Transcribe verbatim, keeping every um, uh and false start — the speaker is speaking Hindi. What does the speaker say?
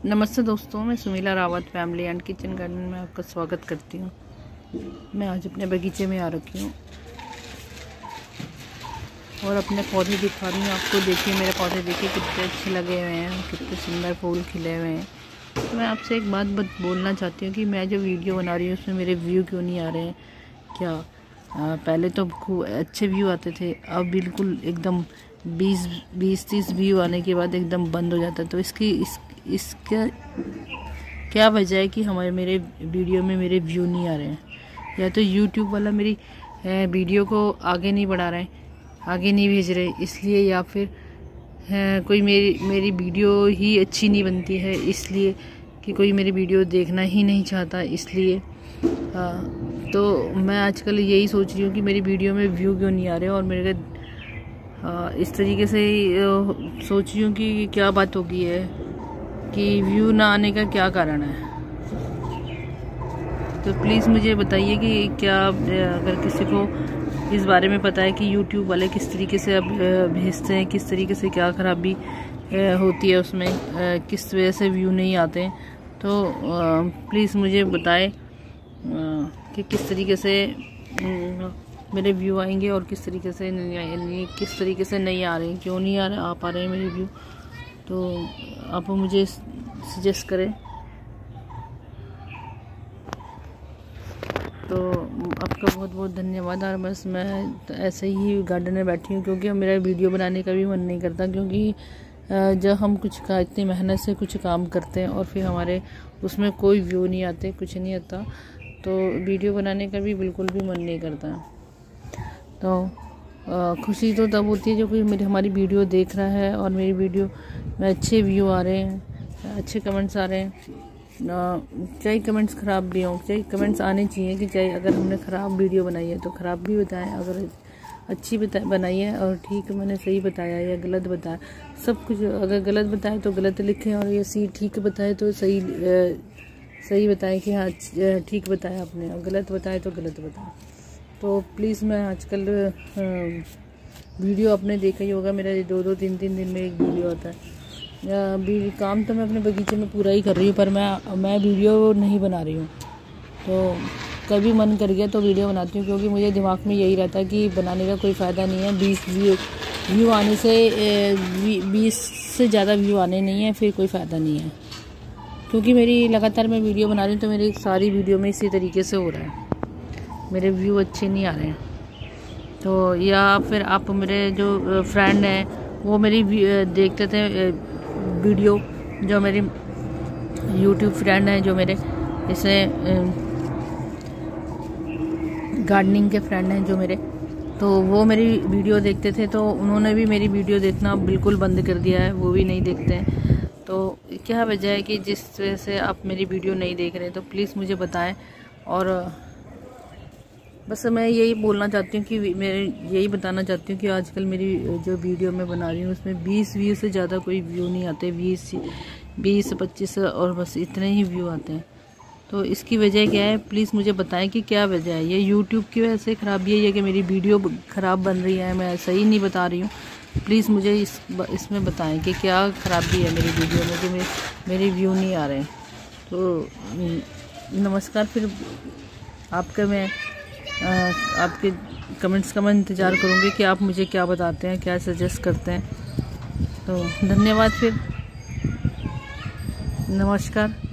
नमस्ते दोस्तों, मैं Sumila Rawat family and kitchen garden में आपका स्वागत करती हूँ। मैं आज अपने बगीचे में आ रखी हूँ और अपने पौधे दिखा रही हूँ आपको। देखिए मेरे पौधे, देखिए कितने अच्छे लगे हुए हैं, कितने सुंदर फूल खिले हुए हैं। तो मैं आपसे एक बात बत बोलना चाहती हूँ कि मैं जो वीडियो बना रही हूँ उसमें मेरे व्यू क्यों नहीं आ रहे हैं। क्या आ, पहले तो खूब अच्छे व्यू आते थे, अब बिल्कुल एकदम बीस बीस तीस व्यू आने के बाद एकदम बंद हो जाता है। तो इसकी इस इसका क्या वजह है कि हमारे मेरे वीडियो में मेरे व्यू नहीं आ रहे हैं? या तो यूट्यूब वाला मेरी वीडियो को आगे नहीं बढ़ा रहे हैं, आगे नहीं भेज रहे इसलिए, या फिर है, कोई मेरी मेरी वीडियो ही अच्छी नहीं बनती है इसलिए कि कोई मेरी वीडियो देखना ही नहीं चाहता इसलिए। आ, तो मैं आजकल यही सोच रही हूँ कि मेरी वीडियो में व्यू क्यों नहीं आ रहे, और मेरे आ, इस तरीके से आ, सोच रही हूँ कि क्या बात होगी है कि व्यू ना आने का क्या कारण है। तो प्लीज़ मुझे बताइए कि क्या अगर किसी को इस बारे में पता है कि यूट्यूब वाले किस तरीके से अब भेजते हैं, किस तरीके से क्या खराबी होती है उसमें, किस वजह से व्यू नहीं आते हैं, तो प्लीज़ मुझे बताएं कि किस तरीके से मेरे व्यू आएंगे और किस तरीके से नहीं आए, किस तरीके से नहीं आ रहे हैं, क्यों नहीं आ रहे आ पा रहे हैं मेरे व्यू। तो आप मुझे सजेस्ट करें। तो आपका बहुत बहुत धन्यवाद। और बस मैं ऐसे ही गार्डन में बैठी हूँ क्योंकि मेरा वीडियो बनाने का भी मन नहीं करता, क्योंकि जब हम कुछ का इतनी मेहनत से कुछ काम करते हैं और फिर हमारे उसमें कोई व्यू नहीं आते, कुछ नहीं आता, तो वीडियो बनाने का भी बिल्कुल भी मन नहीं करता। तो खुशी तो तब होती है जब कोई मेरी हमारी वीडियो देख रहा है और मेरी वीडियो में अच्छे व्यू आ रहे हैं, अच्छे कमेंट्स आ रहे हैं। चाहे कमेंट्स ख़राब भी हों, चाहे कमेंट्स आने चाहिए कि चाहे अगर हमने ख़राब वीडियो बनाई है तो ख़राब भी बताएं, अगर अच्छी बता बनाई है और ठीक मैंने सही बताया या गलत बताया, सब कुछ। अगर गलत बताए तो गलत लिखें और ये सी ठीक बताए तो सही आ, सही बताएं कि हाँ ठीक बताया आपने, और गलत बताए तो गलत बताएं। तो प्लीज़, मैं आजकल वीडियो आपने देखा ही होगा, मेरा दो दो तीन तीन दिन में एक वीडियो आता है। अभी काम तो मैं अपने बगीचे में पूरा ही कर रही हूँ, पर मैं मैं वीडियो नहीं बना रही हूँ। तो कभी मन कर गया तो वीडियो बनाती हूँ, क्योंकि मुझे दिमाग में यही रहता है कि बनाने का कोई फ़ायदा नहीं है। बीस व्यू व्यू आने से बीस से ज़्यादा व्यू आने नहीं है, फिर कोई फ़ायदा नहीं है। क्योंकि मेरी लगातार मैं वीडियो बना रही हूँ तो मेरी सारी वीडियो में इसी तरीके से हो रहा है, मेरे व्यू अच्छे नहीं आ रहे हैं। तो या फिर आप मेरे जो फ्रेंड हैं वो मेरी देखते थे वीडियो, जो मेरी यूट्यूब फ्रेंड हैं, जो मेरे जैसे गार्डनिंग के फ्रेंड हैं जो मेरे, तो वो मेरी वीडियो देखते थे, तो उन्होंने भी मेरी वीडियो देखना बिल्कुल बंद कर दिया है, वो भी नहीं देखते हैं। तो क्या वजह है कि जिस वजह से आप मेरी वीडियो नहीं देख रहे? तो प्लीज़ मुझे बताएं। और बस मैं यही बोलना चाहती हूँ कि मेरे यही बताना चाहती हूँ कि आजकल मेरी जो वीडियो मैं बना रही हूँ उसमें बीस व्यू से ज़्यादा कोई व्यू नहीं आते, बीस बीस पच्चीस और बस इतने ही व्यू आते हैं। तो इसकी वजह क्या है? प्लीज़ मुझे बताएं कि क्या वजह है। ये यूट्यूब की वजह से ख़राबी है या कि मेरी वीडियो ख़राब बन रही है, मैं सही नहीं बता रही हूँ? प्लीज़ मुझे इस इसमें बताएं कि क्या ख़राबी है मेरी वीडियो में कि मेरे मेरे व्यू नहीं आ रहे हैं। तो नमस्कार, फिर आपका मैं आ, आपके कमेंट्स का मैं इंतज़ार करूँगी कि आप मुझे क्या बताते हैं, क्या सजेस्ट करते हैं। तो धन्यवाद, फिर नमस्कार।